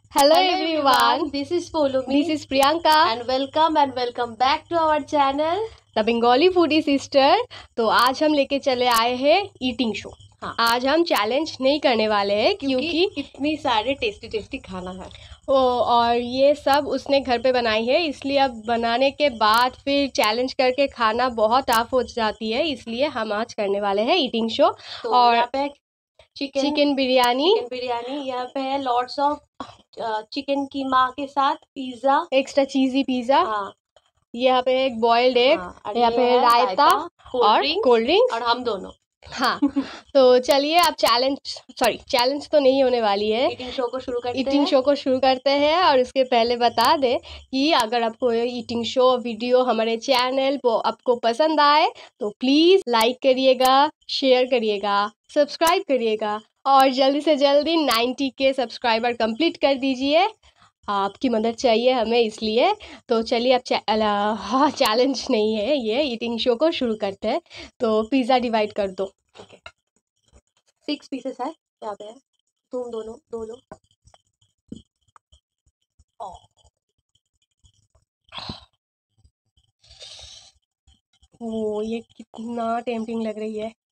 Hello Hello everyone, this is Polumi this is Priyanka, and welcome back to our channel. The Bengali foodie sister. तो आज हम लेके चले आए हैं ईटिंग शो। हाँ। आज हम चैलेंज नहीं करने वाले हैं क्योंकि इतनी सारे टेस्टी खाना है और ये सब उसने घर पे बनाई है, इसलिए अब बनाने के बाद फिर चैलेंज करके खाना बहुत टफ हो जाती है, इसलिए हम आज करने वाले हैं ईटिंग शो। तो और यहाँ पे चिकन बिरयानी यहाँ पे है लॉट्स ऑफ चिकन कीमा के साथ पिज्जा, एक्स्ट्रा चीजी पिज्जा। हाँ, यहाँ पे एक बॉइल्ड एग, और यहाँ पे ये है रायता और कोल्ड ड्रिंक्स और हम दोनों। हाँ। तो चलिए अब चैलेंज तो नहीं होने वाली है, ईटिंग शो को शुरू करते हैं। और उसके पहले बता दें कि अगर आपको ईटिंग शो वीडियो हमारे चैनल को आपको पसंद आए तो प्लीज़ लाइक करिएगा, शेयर करिएगा, सब्सक्राइब करिएगा और जल्दी से जल्दी 90 के सब्सक्राइबर कंप्लीट कर दीजिए। आपकी मदद चाहिए हमें इसलिए। तो चलिए अब चैलेंज नहीं है, ये ईटिंग शो को शुरू करते हैं। तो पिज़्ज़ा डिवाइड कर दो। 6 पीसेस है यहाँ पे, तुम दोनों दो लो। ओ ये कितना टेम्पटिंग लग रही है।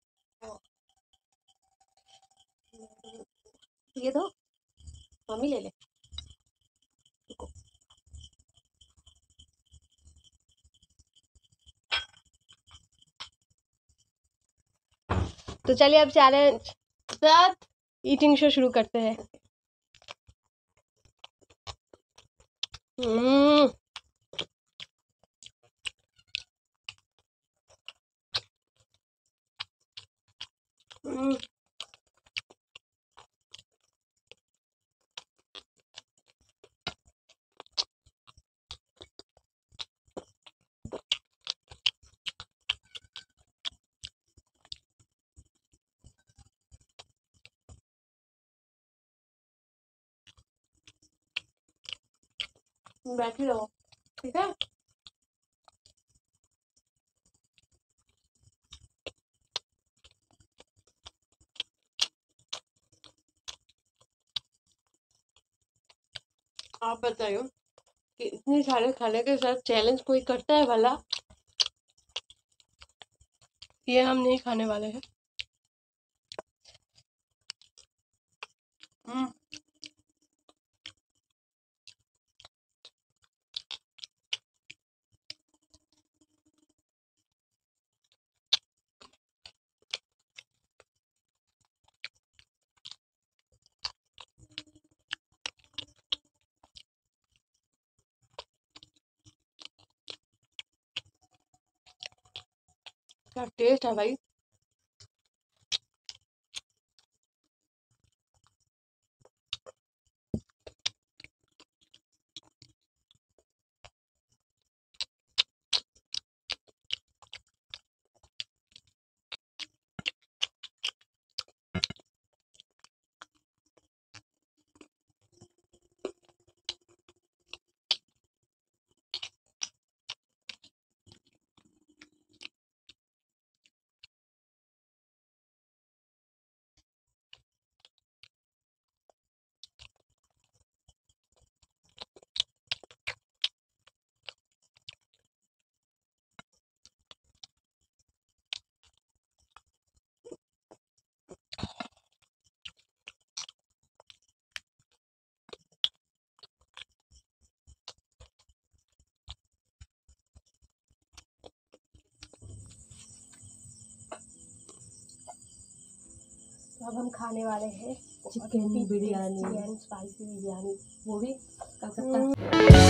ये दो, मम्मी ले ले। तो चलिए अब चैलेंज साथ ईटिंग शो शुरू करते हैं। बैठी रहो, ठीक है। आप बताइए कि इतनी सारे खाने के साथ चैलेंज कोई करता है भला? ये हम नहीं खाने वाले हैं। क्या टेस्ट है भाई। तो अब हम खाने वाले हैं chicken biryani and spicy biryani, वो भी कलकत्ता।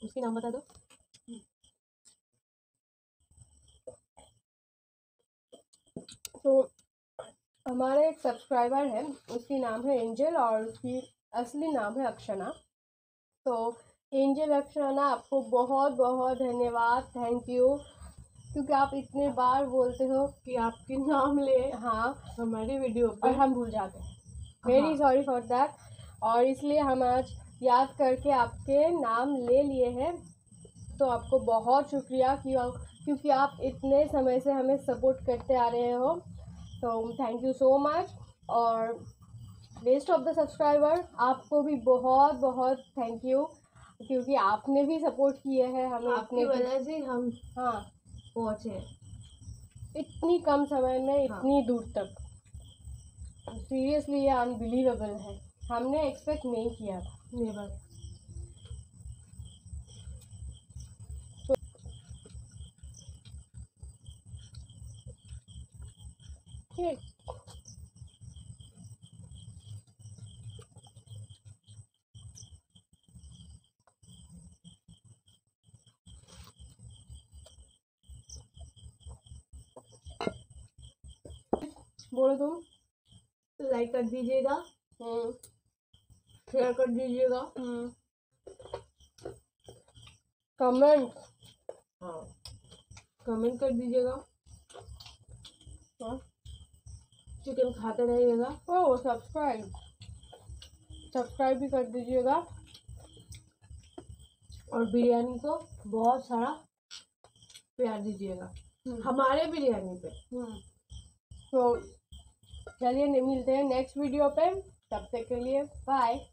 उसकी नाम बता दो। तो हमारे एक सब्सक्राइबर है, उसकी नाम है एंजल और उसकी असली नाम है अक्षना। तो एंजल अक्षना, आपको बहुत बहुत धन्यवाद, थैंक यू, क्योंकि आप इतने बार बोलते हो कि आपके नाम ले हाँ हमारी वीडियो और पर। हम भूल जाते हैं, वेरी सॉरी फॉर दैट। और इसलिए हम आज याद करके आपके नाम ले लिए हैं। तो आपको बहुत शुक्रिया क्योंकि आप इतने समय से हमें सपोर्ट करते आ रहे हो। तो थैंक यू सो मच। और रेस्ट ऑफ द सब्सक्राइबर, आपको भी बहुत बहुत थैंक यू, क्योंकि आपने भी सपोर्ट किए हैं हमें आपकी वजह से हम हाँ पहुँचे इतनी कम समय में इतनी दूर तक। सीरियसली ये अनबिलीवेबल है, हमने एक्सपेक्ट नहीं किया था। नेवर। ठीक, बोलो तुम। लाइक कर दीजिएगा, शेयर कर दीजिएगा, कमेंट कमेंट कर दीजिएगा, चिकन खाते रहिएगा। ओ सब्सक्राइब भी कर दीजिएगा और बिरयानी को बहुत सारा प्यार दीजिएगा हमारे बिरयानी पे। तो चलिए मिलते हैं नेक्स्ट वीडियो पे, तब तक के लिए बाय।